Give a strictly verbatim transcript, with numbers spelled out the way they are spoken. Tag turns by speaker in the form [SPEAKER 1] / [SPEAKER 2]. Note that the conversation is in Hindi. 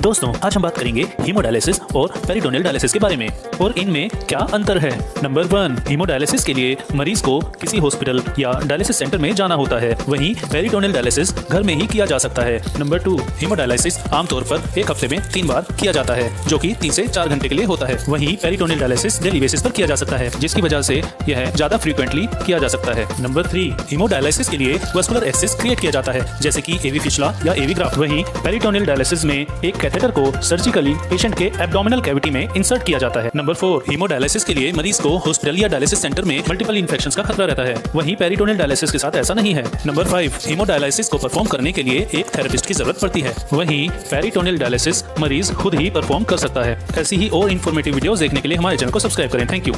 [SPEAKER 1] दोस्तों आज हम बात करेंगे हीमोडायलिसिस और पेरिटोनियल डायलिसिस के बारे में और इनमें क्या अंतर है। नंबर वन, हीमोडायलिसिस के लिए मरीज को किसी हॉस्पिटल या डायलिसिस सेंटर में जाना होता है, वहीं पेरिटोनियल डायलिसिस घर में ही किया जा सकता है। नंबर टू, हीमोडायलिसिस आमतौर पर एक हफ्ते में तीन बार किया जाता है, जो कि तीन से चार घंटे के लिए होता है। वहीं पेरिटोनियल डायलिसिस डेली बेसिस पर किया जा सकता है, जिसकी वजह से यह ज्यादा फ्रीक्वेंटली किया जा सकता है। नंबर थ्री, हीमोडायलिसिस के लिए वस्कुलर एक्सेस क्रिएट किया जाता है, जैसे कि एवी फिशला या एवी ग्राफ्ट। वहीं पेरिटोनियल डायलिसिस में एक कैथेटर को सर्जिकली पेशेंट के एब्डोमिनल कैविटी में इंसर्ट किया जाता है। नंबर फोर, हीमोडायलिसिस के लिए मरीज को हॉस्पिटल या डायलिसिस सेंटर में मल्टीपल इन्फेक्शंस का खतरा रहता है, वहीं पेरिटोनियल डायलिसिस के साथ ऐसा नहीं है। नंबर फाइव, हीमोडायलिसिस को परफॉर्म करने के लिए एक थेरेपिस्ट की जरूरत पड़ती है, वहीं पेरिटोनियल डायलिसिस मरीज खुद ही परफॉर्म कर सकता है। ऐसी ही और इन्फॉर्मेटिव वीडियोस देखने के लिए हमारे चैनल को सब्सक्राइब करें। Thank you.